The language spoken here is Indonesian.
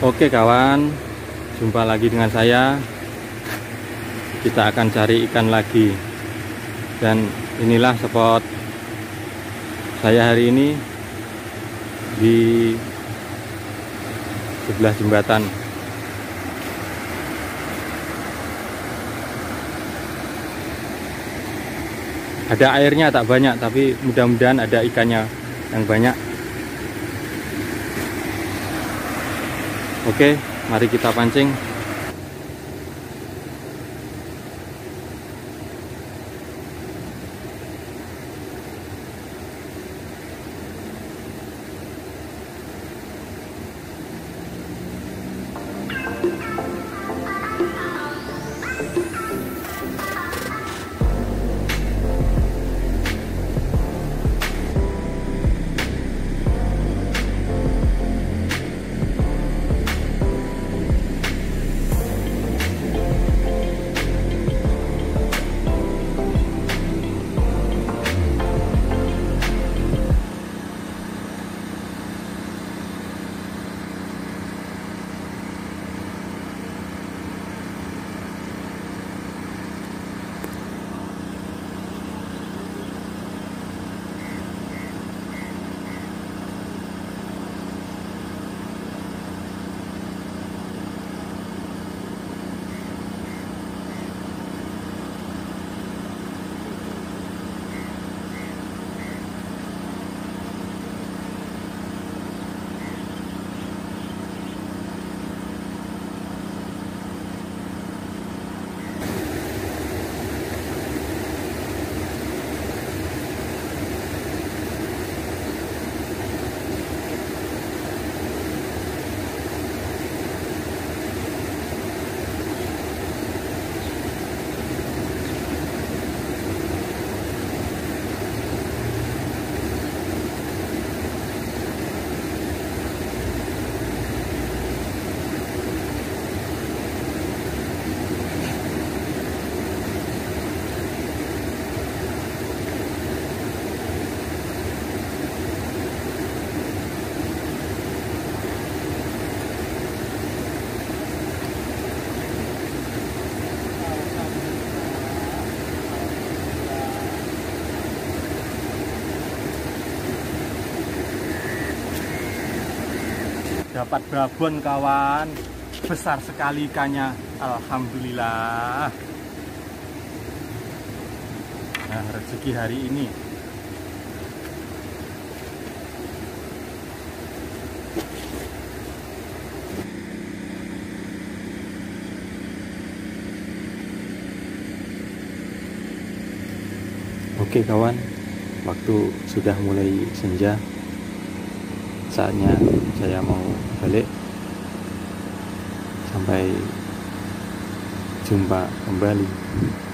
Oke kawan, jumpa lagi dengan saya. Kita akan cari ikan lagi. Dan inilah spot saya hari ini di sebelah jembatan. Ada airnya tak banyak, tapi mudah-mudahan ada ikannya yang banyak. Oke, mari kita pancing. Dapat babon kawan, besar sekali ikannya, alhamdulillah. Nah, rezeki hari ini. Oke kawan, waktu sudah mulai senja. Saatnya saya mau balik. Sampai jumpa kembali.